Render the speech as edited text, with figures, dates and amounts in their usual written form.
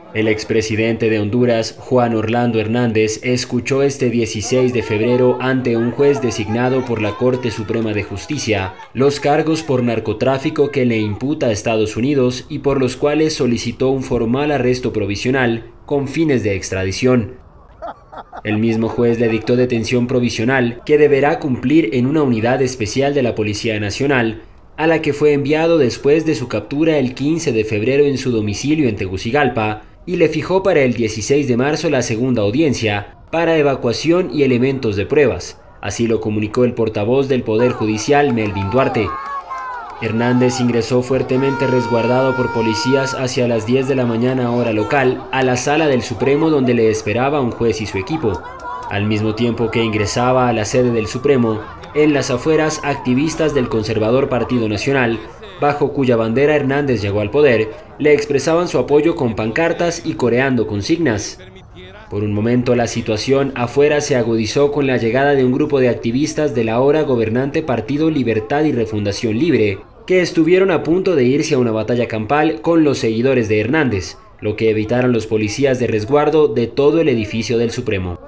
El expresidente de Honduras, Juan Orlando Hernández, escuchó este 16 de febrero ante un juez designado por la Corte Suprema de Justicia los cargos por narcotráfico que le imputa a Estados Unidos y por los cuales solicitó un formal arresto provisional con fines de extradición. El mismo juez le dictó detención provisional que deberá cumplir en una unidad especial de la Policía Nacional, a la que fue enviado después de su captura el 15 de febrero en su domicilio en Tegucigalpa, y le fijó para el 16 de marzo la segunda audiencia para evacuación y elementos de pruebas. Así lo comunicó el portavoz del Poder Judicial, Melvin Duarte. Hernández ingresó fuertemente resguardado por policías hacia las 10 de la mañana hora local a la sala del Supremo, donde le esperaba un juez y su equipo. Al mismo tiempo que ingresaba a la sede del Supremo, en las afueras, activistas del conservador Partido Nacional, bajo cuya bandera Hernández llegó al poder, le expresaban su apoyo con pancartas y coreando consignas. Por un momento la situación afuera se agudizó con la llegada de un grupo de activistas del ahora gobernante Partido Libertad y Refundación Libre, que estuvieron a punto de irse a una batalla campal con los seguidores de Hernández, lo que evitaron los policías de resguardo de todo el edificio del Supremo.